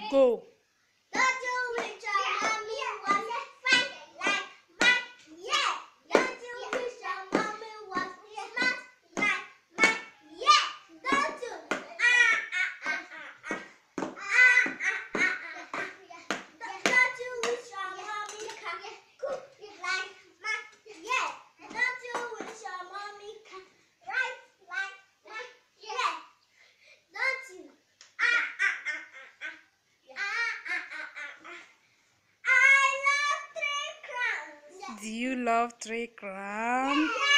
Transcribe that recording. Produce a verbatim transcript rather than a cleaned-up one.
Go. Don't you wish your mommy was fat like mine? Yeah. Don't you wish your mommy was smart like mine? Yeah. Don't you? Ah ah ah ah ah. Ah ah ah ah ah. Don't you wish your mommy can cook like mine? Yeah. Don't you wish your mommy can write like mine? Yeah. Don't you? Ah ah ah ah ah. Ah ah ah ah ah. I love three crowns. Do you love three crowns? Yeah.